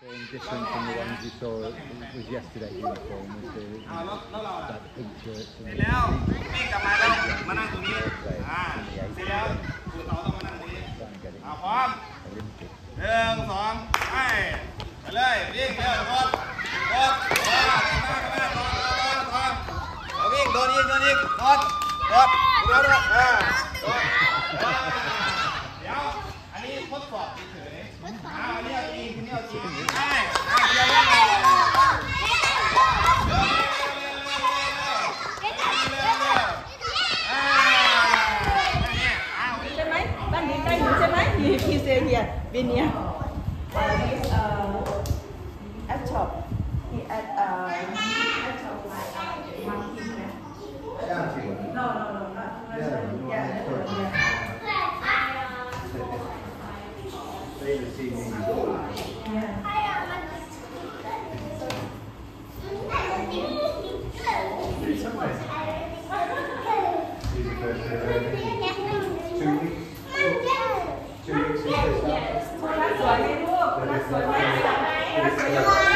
Different from the ones you saw was yesterday's uniform with the like the pink shirts and แล้ววิ่งกลับมาแล้วมานั่งตรงนี้เสร็จแล้วคุณเราต้องมานั่งตรงนี้พร้อม1 2ไปเลยวิ่งเร็วกดวิ่งโดนอีกกดเดี๋ยวอันนี้ทดสอบเฉยๆอันนี้เอาจริงคุณนี่เอาจริงใช่ไหมบ้านนี้ใกล้หนูใช่ไหมพีเซเฮียวินเนียat shop he at shop like one piece no not yeah Yes.